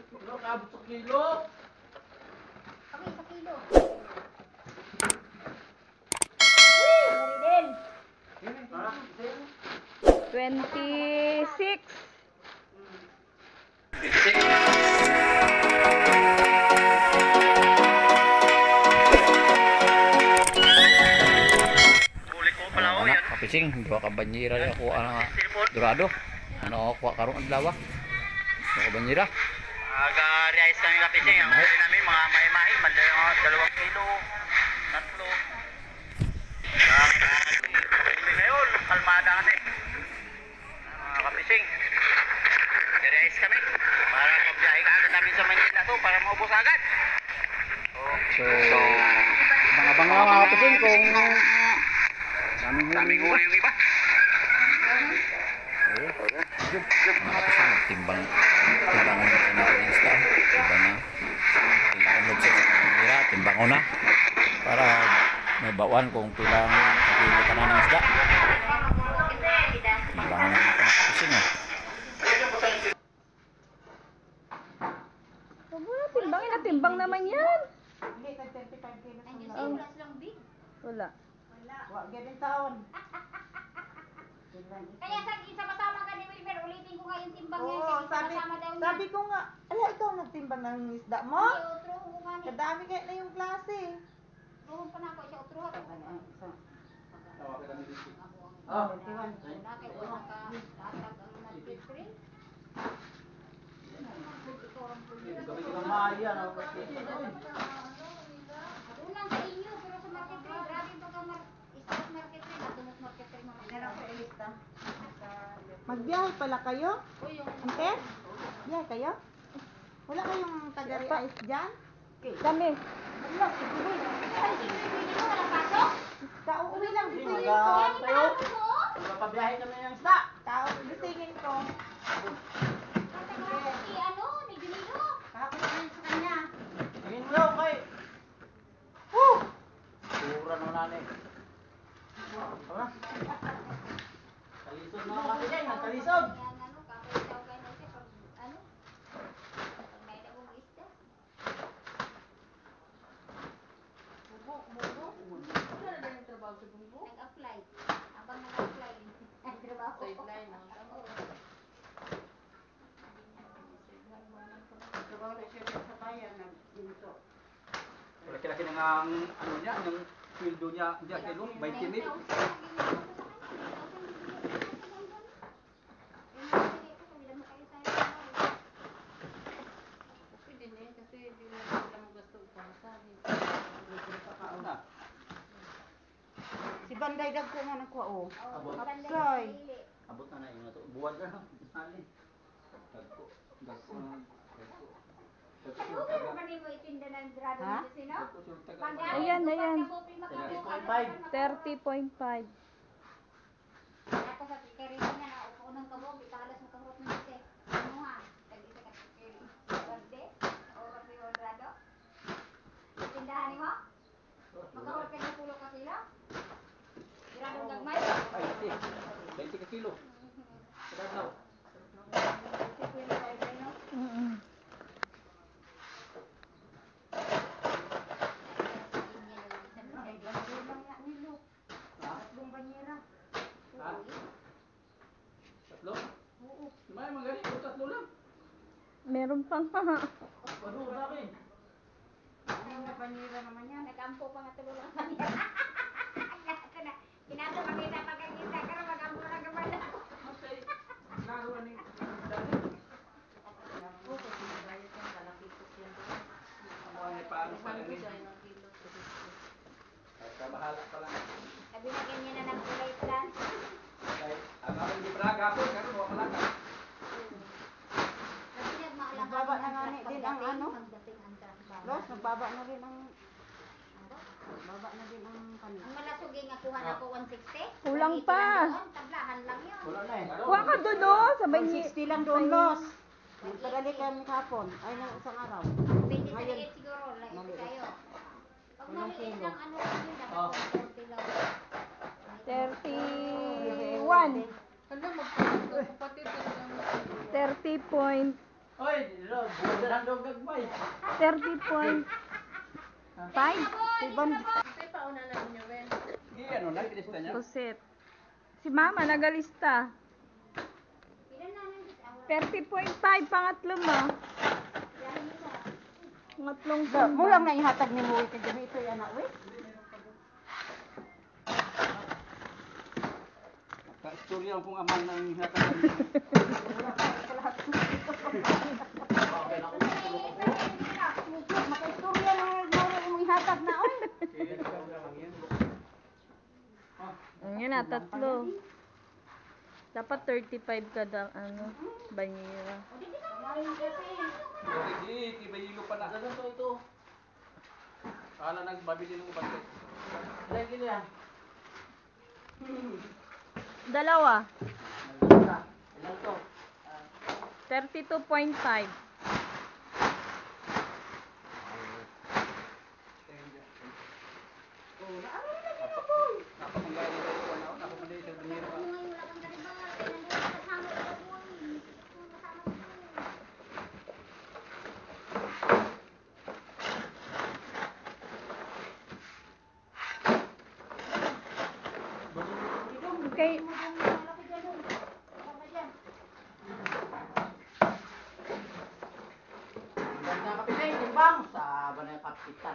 Kilo, kabot sa kilo. Okay, sa kilo. Meridel. 26. Kapising, dua ka banyera ya ako ang durado. Ano ako karon adlaw. Dua ka banyera. Aga-realize kami kapising, ang huli namin mga mahimahi, banda yung 2 kilo, 3. Ngayon, kalmada kasi. Mga kapising, realize kami para magbiyahe ka agad namin sa Manila to para maubos agad. So, abang-abang lang mga kapising kung daming huli yung iba. mga kapising, timbang na insta. Iba na. Kailangan lubsik sa banyera, timbang ko na. Para may bawan kung pilang kilo ka na ng isda. Timbang na mga kapising ah. Huwag mo na timbangin na timbang naman yan. Hindi, 35 kilos. Oh. Lang big. Wala. Wag ganun taon. Kaya sama-sama ka ni Wilmer, ulitin ko nga yung timbang niya. Oo, Kasi sama-sama daw niya. sabi ko nga, ala ikaw nagtimbang ng isda mo? Ay, utruhon ko nga ni. Kadami kayo na yung klase. Utruhon pa na ako, siya utruhon ko. Oh, Wala kay ko nakatatag ang nag-free. Unang sa inyo, pero sa market rate, grabe pa ka stock market rate, natumot market rate mga meron ko ilista. magbiyahe pala kayo? O yung Ante? Biyahe kayo? Wala kayong tagari-ice dyan? Kami. wala, siguro. Ay, siguro, hindi mo walang pasok? Kauwi lang, gisingin Yan, ko. inaabot mo. Papabiyahe kami ng isda. Gisingin ko. Katagawa si ano, ni Junilo. Kahapon na yun sa kanya. Tingin mo daw kay. Woo! Pura no nanay. Tara. Kalisod na mga kapising, nagkalisod. Yan, ano, kakaisaw kayo na siya pag, ano, pag may nagong isda. Nag-apply. Abang nag-apply. Nag-trabaho. Sideline, no? Oo. Trabaho na siya sa bayan, nag-ginto. Laki-laki na nga ang ano niya, ang sweldo niya, diyan kay Long, 20 mil. Si Banday dag ko nga nagkuha, oh. Abot. Soy. Abot na na yung nato. Buwad na. Sali. Dagko. Dagko. Ha? Ayan, ayan. 30.5. 30.5. Ako sa tikarito niya na upo ng kabog, italas mo kahurot ng ite. Ano ha? Tag-isa ka tikiri. Berde? O kasi orado? Tindahan mo? Makahurot ka ng pulo ka kilo? Iradong gagmay? 20 ka kilo. Kada daw. Mm-mm. Tatlo? Oo. May magaling ko tatlo lang. Meron pang Ano sabi? Ang napanira naman yan. Nagampo pa nga tulo lang kami. Ito na. Kinato kami na pagkakita ka na magampo na gamay na. Naruan ni dali. Ay, paano pa lang eh. Ay, kabahala pa lang. Nabinagyan niya na ng kulay plan. Ay, ang ako hindi pala gapon, karon wa malaka. Nagbaba na nga din ang ano. Pagdating ang trabaho. Los, nagbaba na rin ang... Nagbaba na din ang kanila. Ang malasuging nga kuha na ko 160. Kulang Ang pa. doon, tablahan lang yun. Wala na eh. Kuha ka doon, oh. Sabay ni... 160 lang doon, Los. Nagpadali kami kahapon. Ay, na isang araw. 20 Ngayon, siguro. Like maliit. kayo. Pag Walang maliit kilo. lang ano lang yun, dapat 40 lang. 31. 30.5. Oy, buwan dong gagmay. 30.5. Di ano na kilista niya. Pusit. Si mama nagalista. Ilan na nang 30.5 pangatlo mo. Pangatlong Mo timbang. lang na ihatag ni mo ito gabi ito yan na wait. Istorya ang kung aman ng hinatagan niya. Makaistorya na mo ihatag na oy. Yan na, tatlo. Dapat 35 kada ano, banyera. Hindi, kibayilo pa na. Ganun to ito. Kala nagbabili ng ubat. Lagi niya. Dalawa. Ilan to? 32.5. Napakanggali na ito. Napakanggali sa banyero. Ano ngayon wala kang ganibal. Nandun ka kasama ko po. Kasama ko. Okay. Ganda kapitin, timbang. Saba na yung kapitan.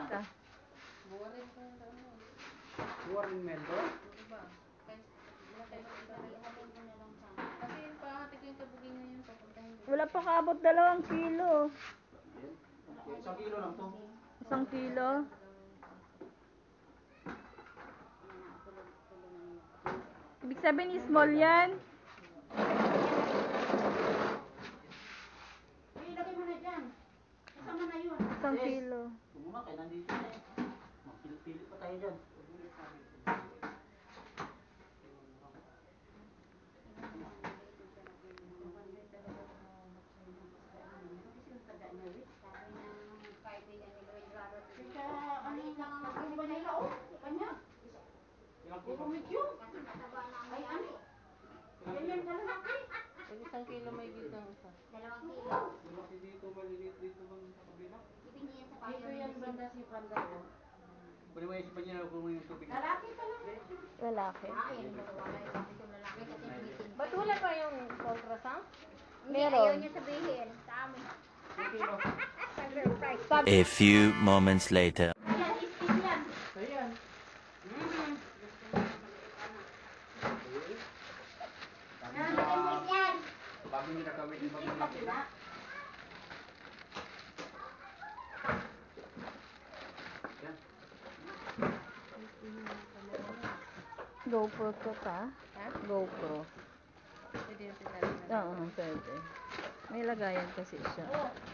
Warren Mendo? Wala pa kaabot 2 kilo. 1 kilo lang to. 1 kilo. Ibig sabihin small yan. Ilagay mo na diyan. Kasama na yun. 1 kilo. Tumuna kayo nandito na eh. Magpili-pili pa tayo dyan. Kaya ano yung ano ba nila oh? Kanya. Puro medyo. Ay ano? Ganyan ka lang. Isang kilo may gitang isa. 2 kilo. Lumaki dito, maliliit dito bang sa kabila? Ibigay yan sa Dito payo. yan banda si Panda ko. Pwede mo yung sa banyera kung may tubig. Lalaki pa lang. Lalaki. Ayun, wala yung sabi ko lalaki kasi meeting. Ba't wala pa yung ultrasound? Hindi, Meron. ayaw niya sabihin. Sa amin. Surprise. A few moments later. Yan, isip yan. Ayan. Yan, lagay mo yan. Bago nyo nakawin yung Isip pa sila. GoPro ko pa. Ha? GoPro. Pwede yung sinabi na. Oo, pwede. May lagayan kasi siya.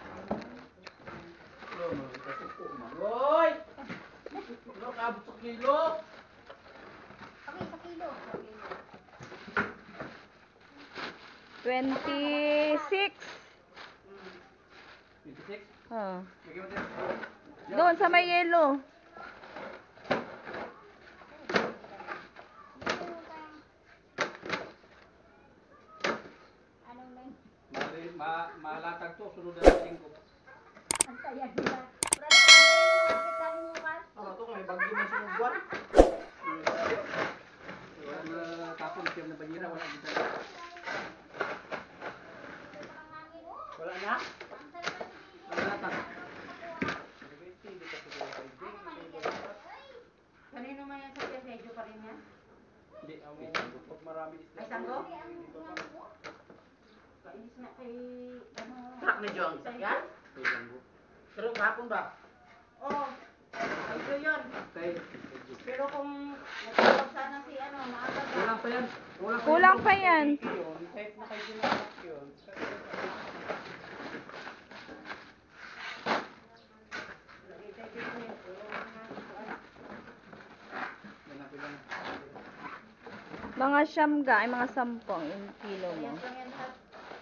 Hoy! Ano kaabot sa kilo? Okay, sa kilo. 26. 26? Oh. Lagyan mo din. Doon sa may yellow. Anong lang? Malatag to, sunod na sa linggo. Ang saya nila. Brother, ang galing mo. Bakit dami mo ka? Ano to, may bagyo na sunod buwan. Wala na tapon, siyam na banyera, wala dito. Pangangin mo. Wala na? Ang sarap ng bibig. Wala na ta. Ano maligyan mo? Ay! Kanino man yan sa Piasejo pa rin yan? Hindi, pag marami isla. Ay, sanggo? Ang tingnan mo. Kainis na kay, ano? Truck ni John, sakyan? Pero kahapon ba? Oo. Ito yun. Kay, Pero kung nagtawag sana si ano, maaga ka. kulang pa yan. Kulang pa yan. Kahit na kayo ginagawa yun. Mga siyamga ay mga 10 yung kilo mo. Ayan lang yan lahat.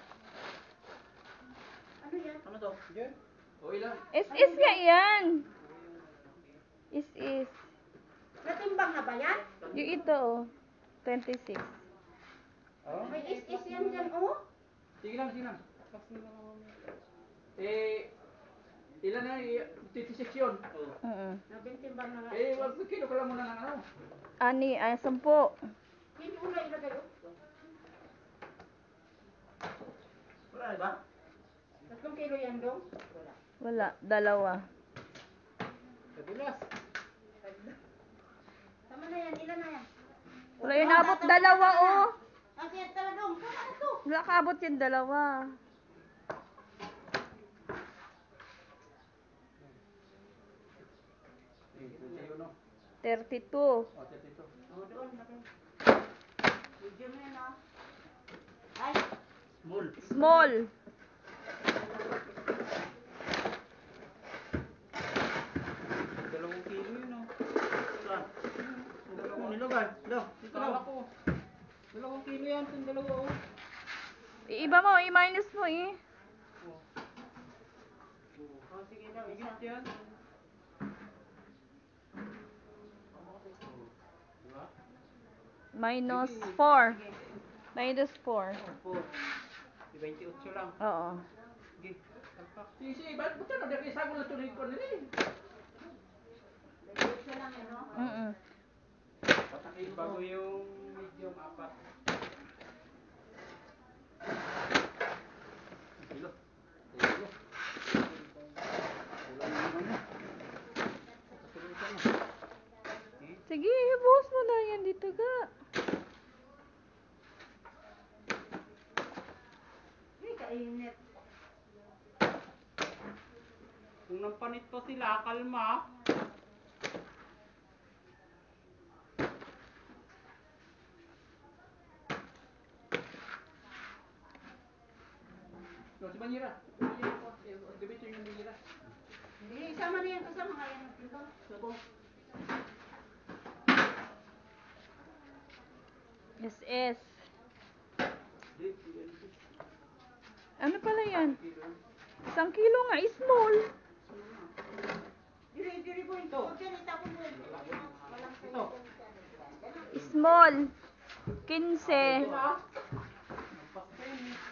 Ano yan? Ano to? Diyan? O ilan? Is nga yan. Is. Natimbang na ba yan? Yung ito oh. 26. Oh? May is yan dyan, oh. Sige lang, sige lang. Ilan na, 56 yun. Nabintimban na nga. Eh, wag kilo ka lang muna ng ano. Ani, ay 10. Hindi ko na ilagay. Wala ba? 3 kilo yan dong? Wala. Wala, 2. Kadulas. Tama na yan, ilan na yan? Wala yun abot 2, oh. Kasi tara dong, tama na to. Wala kaabot yung 2. 32. O, 32. O, doon, doon. Medium na yan, oh. Ay, Small. Small. Dalawang kilo yun, oh. Saan? Dalawang mo nilagay. Dito Kala daw. ko. 2 kilo yan, itong dalawa, oh. Iiba mo, i-minus mo eh. o sige daw, isa. Higit yan. Minus 4. Minus 4. Opo. 28 lang. Oo. Sige. Talpak. Si, ba't buta na, dahil isang mo na tuloy ko nila eh. Isa lang yan, no? Mm. Patakin Bago yung medium 4. Kilo. Kilo. Kulang naman na. Patuloy ka na. Sige, ibuhos mo na yan dito ga. Ay, kainit. Kung nampanit pa sila, kalma. No, si Manira. Manira ko. Gabito yung Manira. Hindi, isama na yan, kasama nga yan. Ito, sabo. SS. Ano pala yan? 1 kilo nga, small. Diri po ito. Huwag yan, itapon mo. Walang Ito. Small. 15. Nampas pa yun, eh.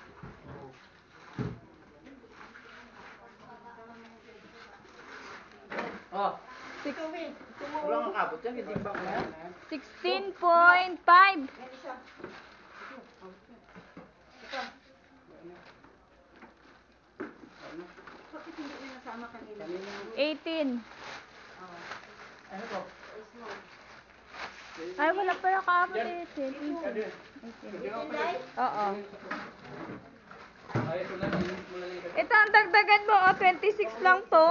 Oh, Six- Wala nga kabot yan, hindi ba ko yan? 16.5. Yan isa. Ito. Bakit hindi mo nasama kanina? 18. Oo. Ano to? Small. Ay, wala pala kaabot eh. 18. Ade. Inday? Oo. Ay, ito na, init mo na lang ito. Ito ang dagdagan mo, oh. 26 lang to.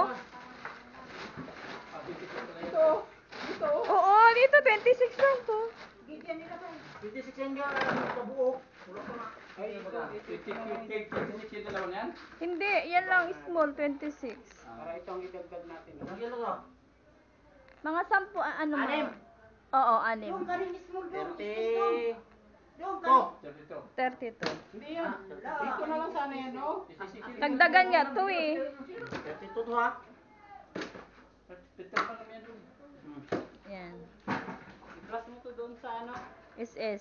Oo, dito 26 lang to. Gigyan nila ba? 56 yan nga, pabuo. Wala pa na. Ay, ito ka. 56 yung dalawa na yan? Hindi, yan lang small, 26. Para ito ang idagdag natin. Lagyan lang ah. Mga 10, ano mo? Anim. Oo, Yung 6. karing small doon. 30. Yung To. karing. 32. Hindi yan. Dito na lang sana yan, no? Dagdagan nga to eh. 32 to ha. Pito pa naman yan doon. Yan. I-plus mo to doon sa ano. SS.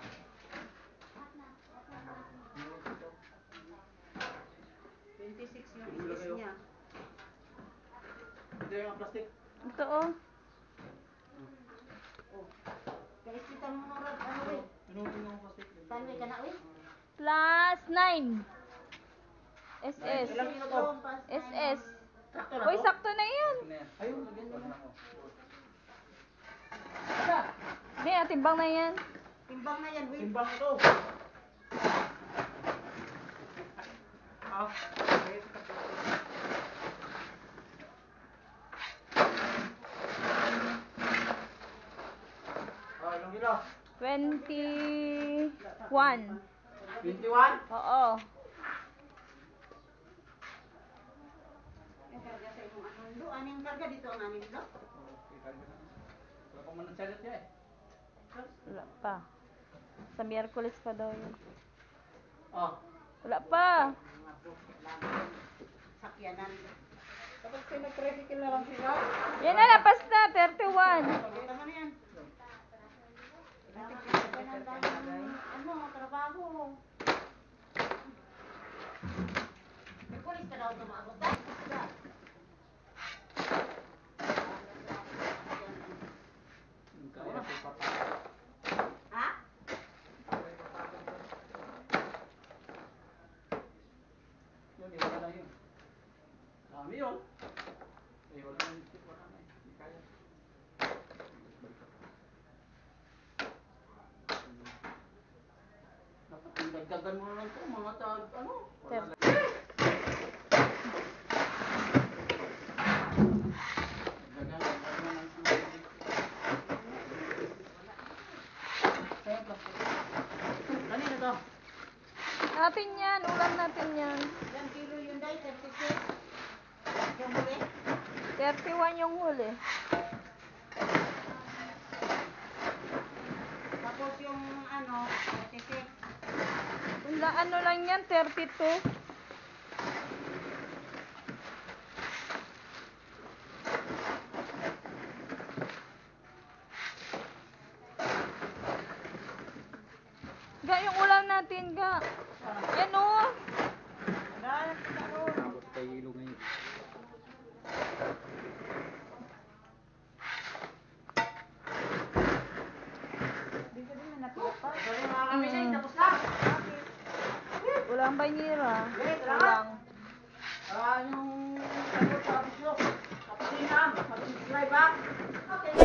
26 yung isis niya. Ito yung plastic. Ito oh. Oh. Kaisitan mo murad, ano eh. Ano yung plastic? Tanway ka na eh. Plus 9. SS. Ilang kilo to? SS. Sakto na Uy, to? sakto na yan. Ito na yan. Ayun, lagyan mo na. Hindi, timbang na yan. Timbang na yan, wait. Timbang ito. Ah, okay. Ah, ilang kilo? 21. 21? Oo. Yung karga sa imong ano. Do, aning karga dito ang aning do. Wala pa man ng salat niya eh. Wala pa. Sa Miyerkules pa daw yun. Ah, Wala pa. Mga bullshit lang. Sakyanan. kapag pinag-tricycle na lang sila. Yan na, lapas na. 31. Tama na yan. Kailangan ka ng daming, ano, trabaho. May pulis ka daw tumagot. di wala na yun. Dami yun. Eh, wala na yun. Wala na eh. Hindi kaya. Dapat yung dagdagan mo na lang ito, mga tag, ano? Wala na. Dagdagan mo ng tubig. Sa'yo, plastic. Kanina to? Natin yan, ulam natin yan. Ilang kilo yun dahil, 36. Yung huli. 31 yung huli. Tapos yung ano, 36. Ano lang yan, 32. Ga, yung ulam natin, ga. Yan o. Abot tayo ilog ngayon. Sorry mga kamisay, tapos na. Ulang banyera. Ulang. Yung sagot sa bisyo. Tapos yun lang, mag-subscribe ha. Okay.